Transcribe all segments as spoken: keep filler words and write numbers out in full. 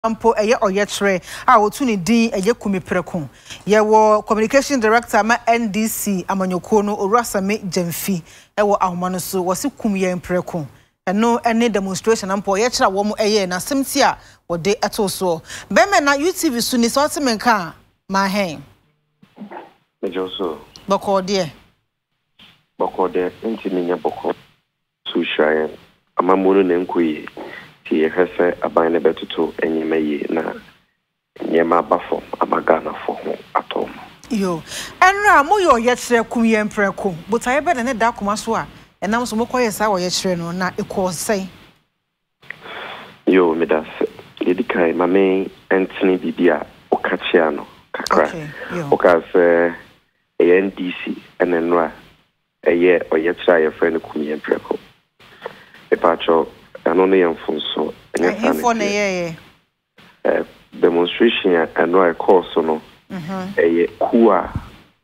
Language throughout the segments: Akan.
ampo eye oyetre a wotu ne din eye kumipreko ye wo communication director ma N D C amanyoko no Orasame Jamfi e wo ahoma no so wo se kum ye mpreko eno ene demonstration ampo ye kira wo mo eye na semti a wo de eto so be me na U T V so ni so temenka ma hen mejoso boko de boko de ntimi nya boko so shaye amamuno ne nkoyi ti ehese aban ne betuto enyemaye na nyema bafo amagana fo ho atom yo enra mo yo ye kire kum ye mpreko but aye be ne da koma so a enam so mokoye sa wo ye kire no na eko sei yo medas dedikai mame entini bibia okachia no kakra okase N D C enenwa eye oye kire ye friend kum ye mpreko e pacho ano ne yemfunso enya for na ye eh demonstration and no course no mhm eh kuwa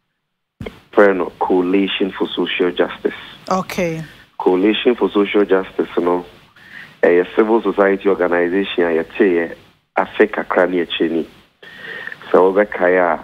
friend coalition for social justice. Okay, Coalition for social justice no a civil society organization ya tie Africa krani echeni so we kaya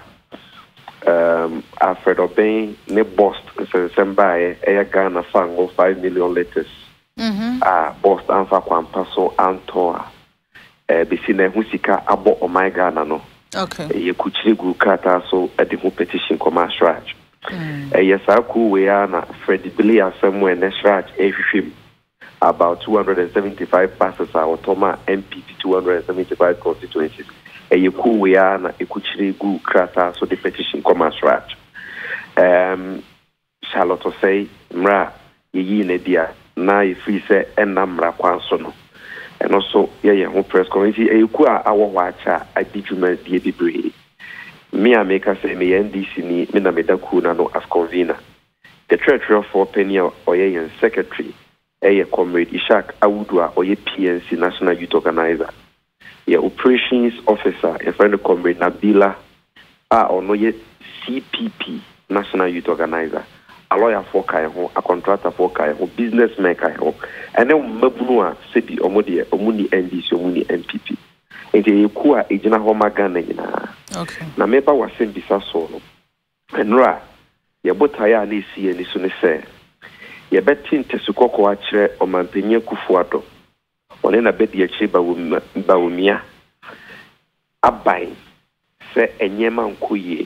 um Alfred Obey ne boss so December e Ghana fango five million letters. Mhm. Ah, boss anfa kwampa so antoa eh bisi na husika abo o my Ghana no. Okay. Ye kuchiri gu kata so e de petition koma shraj. Mm. Eh yesa ku we na Fred Billy asemu na shraj e hwhwem about two hundred seventy-five passes our Toma M P P two hundred seventy-five constituencies. Eh ye ku we na e kuchiri gu kata so the petition koma shraj. Um Charlotte say mra ye yi ne dia na ifi se enamra kwanso no eno so ye ye ho press conference e ku a awo wacha adijuma die bibre me a make say me N D C ni me na me da ku na no as convener the treasurer for penny or ye secretary e comrade Ishak Awudu a oye P N C national youth organizer ye operations officer e friend comrade Nabila a ono ye C P P national youth organizer a lawyer for kai ho a contractor for kai ho businessman kai ho ene mabunu a sebi omode omuni N D C omuni N P P ente eku a ejina ho magana nyina okay na meba wasem bisa so no enra ye botaya na esi ani so ne se ye betin tesukoko a kire omanpenye Kufuado one na bedi a kire ba womia abai se enyema nkoye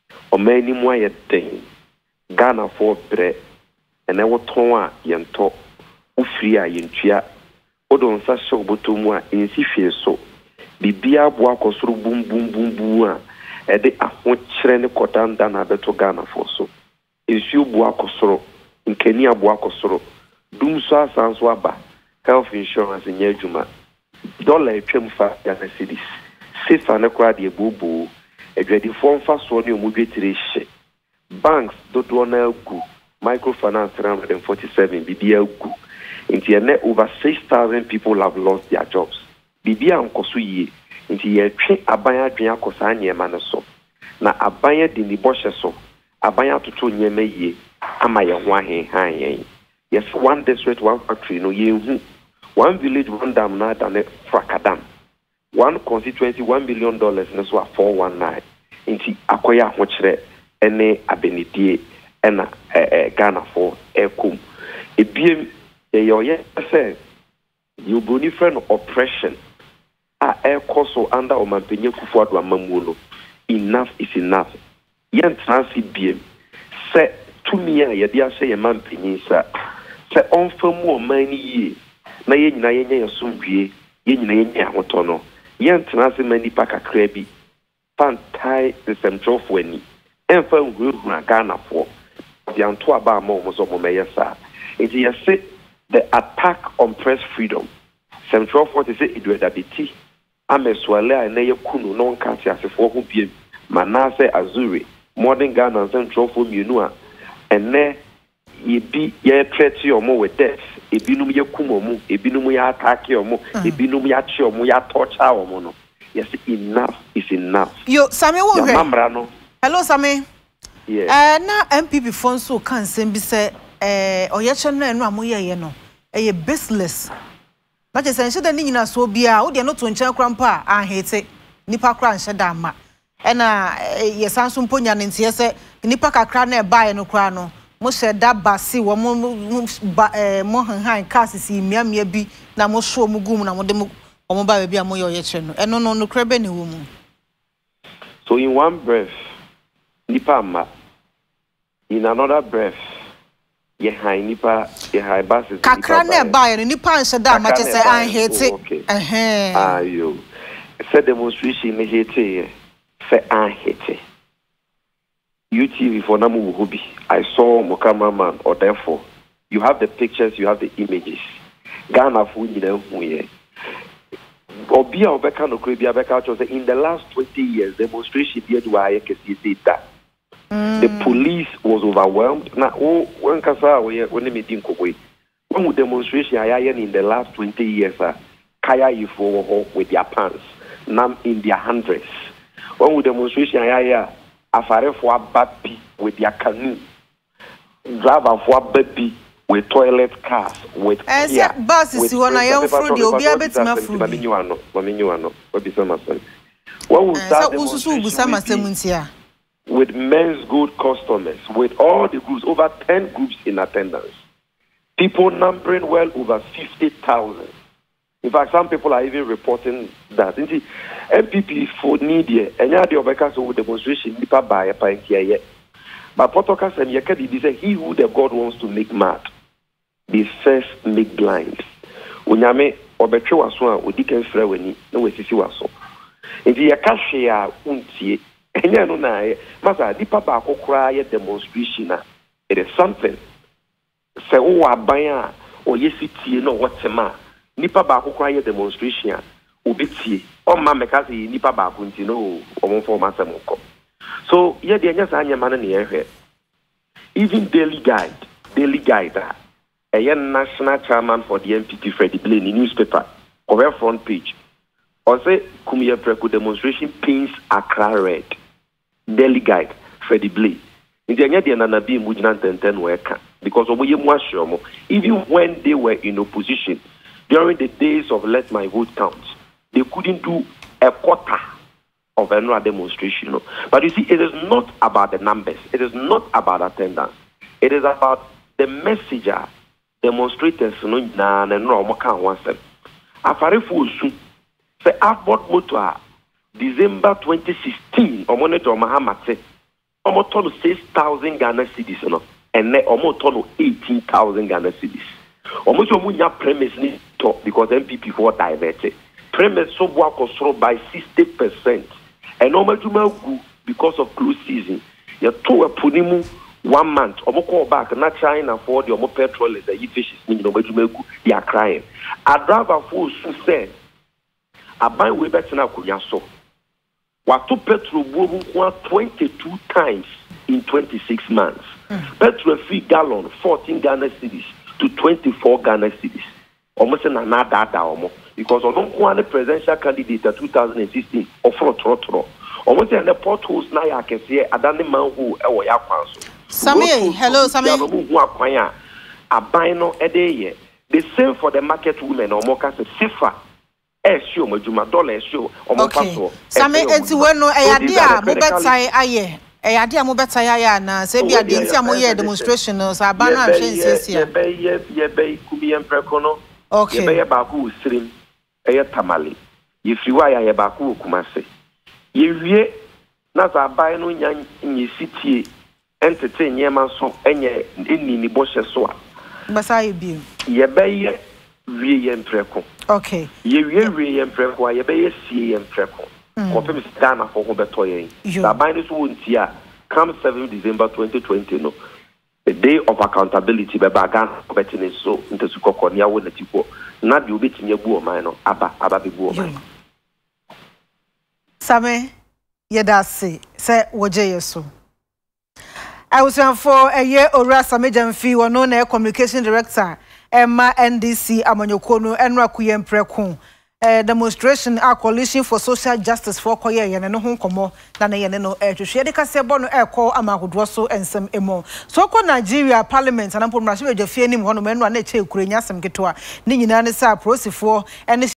omani mu aye den Ghana for bre ene woton a yento ufiri a yentua odon sa hye obotomu a ensi fie so bibia abo akosoro bum bum bum bum a ede aho kire ne kodanda na beto Ghana for so ensi obo akosoro nkani abo akosoro dum so asanso aba health insurance nya adwuma dollar etwam fa ya na cities sifa ne kwa de bubu edwadi fo mfa so ne omudwetire hye banks do do na gu microfinance three hundred forty-seven bibia gu inti ene over six thousand people have lost their jobs bibia nkoso yie inti ye twe aban adwen akosa anyema ne so na aban de ni bohye so aban atoto nyema yie ama ye ho ahen han yen yes one district one factory no ye hu one village one dam na dam frakadam one constituency one billion dollars ne so four one nine inti akoya ho kire ene abenidie ena eh Ghana for ekum ebiem ye yoye say you boni friend oppression a ekoso under omampenye Kufuado amamu no enough is enough yen transi biem se tumi a ye dia say ye mampenye sa se onfamu omani yi na ye nyina ye nya yesomdue ye nyina ye nya hoto no yen transi mani pakakra bi pantai the central for ani enfa nguru Ghana for the anto aba ma omo so mo meyesa it is say the attack on press freedom central forty say Edward Abiti ameswale na yakunu no nkati asefo ho biem manase Azuri modern Ghana central for mienu a ene yebi ye threat omo with death ebinum yakum omo ebinum ya attack omo ebinum ya chi omo ya torture omo no yes enough is enough yo Sami wo hwe mamra no hello Sami yeah eh na M P P fon so kan sem bi se eh oyeche no enu amoye ye no eh baseless na che sense da ni nyina so bia wo de no to nchen krampa a hete nipa kra nche da ma e na ye sanso mponya ne ntie se nipa kakra na e bae no kra no mo she da basi wo mo mo han kasisi miamia bi na mo so mo gum na mo de mo mo ba bi a mo yo ye che no e no no no kra be ne wo mu. So in one breath nipa ma, in another breath ye high nipa ye high basis kakra na ba ye nipa nse da ma che se an hete eh ayo se demonstration ne hete se an hete U T V for namu hobi. I saw my cameraman or therefore you have the pictures, you have the images. Ghana fu nyina hu ye Obia Obeka no Kribia Beka chose in the last twenty years demonstration here do I can see that the police was overwhelmed. Now when kasa we when meeting kokwe when demonstration in the last twenty years kaya ifo with their pants nam in their hundreds. When demonstration aya afare for baby with their canoe driver for baby with toilet cars with eh yeah, buses you wanna young fruit the obi abetima fruit mamenyu ano mamenyu ano obi sama sen what will start the with men's good customers with all the groups over ten groups in attendance, people numbering well over fifty thousand. In fact, some people are even reporting that. You see, M P P for media, and you have the Obeka so demonstration, nipa by a pint here. But Potokas and Yakadi say, he who the God wants to make mad, they first make blind. Unyame Obetre waswa, Udiken Freweni, no way Sisi waso. And the Yakashia untie, and ya no na, Masa, nipa ba akokra demonstration, it is something. Say, oh, abaya, or yesiti, no, what's a man. Nipa ba akokra demonstration, ubitie, or mamekazi, nipa ba kuntino, or one for Masamoko. So, yeah, the answer is man here. Even Daily Guide, Daily Guide, a young national chairman for the M P P, Freddie Blay, in the newspaper, cover front page. On say, Kumia Preku demonstration paints Accra red. Daily Guide, Freddie Blay. In the end, the Nanabi Mujnan Tenten worker because of William even when they were in opposition during the days of Let My Vote Count, they couldn't do a quarter of another demonstration. But you see, it is not about the numbers. It is not about attendance. It is about the messenger, demonstrators. No, na na no mo kan wansem. Afare fu osu. Say Airport Motor December twenty sixteen. Omo ne to Mahamate. Omo tonu six thousand Ghana cedis no. And ne omo tonu eighteen thousand Ghana cedis. Omo so mu nya premise ni to because M P P for diverted. Premise so bo akosoro by sixty percent. And no because of close season, you two a punimu one month. Omo call back na China for the omo petrol is the fish is no majumagu. They are crying. A driver for say, I buy way better na kunyaso. Watu petrol boom twenty-two times in twenty-six months. Mm. Petrol free gallon fourteen Ghana cedis to twenty-four Ghana cedis. Almost an another omo. Because I don't want a presidential candidate in two thousand sixteen or for Trotro. Almost in the potholes now I can see a Danny man who are ya council. Sammy, hello, Sammy. A bino a day. The same for the market women or more cast a cipher. A show, Majuma dollar show or more okay. Sammy, it's when no idea, Mobetsai, aye. A idea Mobetsai, na Sabia didn't see a demonstration or Sabana, ye bay, ye bay, Kubi and Precono. Okay. Ye bay about who stream. Eye tamale if you are ye baku kumase ye wie na za bai no nya nyi sitie entertain ye man so enye eni ni bo hye so a basa ye bi ye beye wie ye mpreko okay ye wie wie ye mpreko ye beye sie ye mpreko ko pem Ghana for ho beto ye za bai no so wonti a come seventh December twenty twenty no the day of accountability be bagan betting so into sukoko nia wo natiko na de obetimi abu o man no aba aba be bu o man Same yedase se woje yeso I was for a year Ora Same Jamfi wono na communication director Emma N D C Amanyoko no enra kuyem preko Uh, demonstration a coalition for social justice for koye ye ne ho komo na ne ye ne no ehwehwe de kase bo no ekọ amagodo so ensem emo so ko Nigeria parliament na pomrahye bedwafie nim ho no menu na eche ekurenya asem keto a ne nyina ne sa prosifo ene